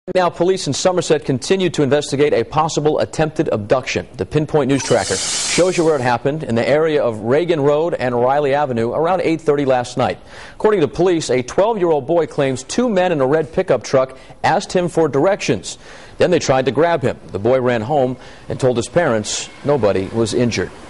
Now, police in Somerset continue to investigate a possible attempted abduction. The Pinpoint News Tracker shows you where it happened in the area of Reagan Road and Riley Avenue around 8:30 last night. According to police, a 12-year-old boy claims two men in a red pickup truck asked him for directions. Then they tried to grab him. The boy ran home and told his parents nobody was injured.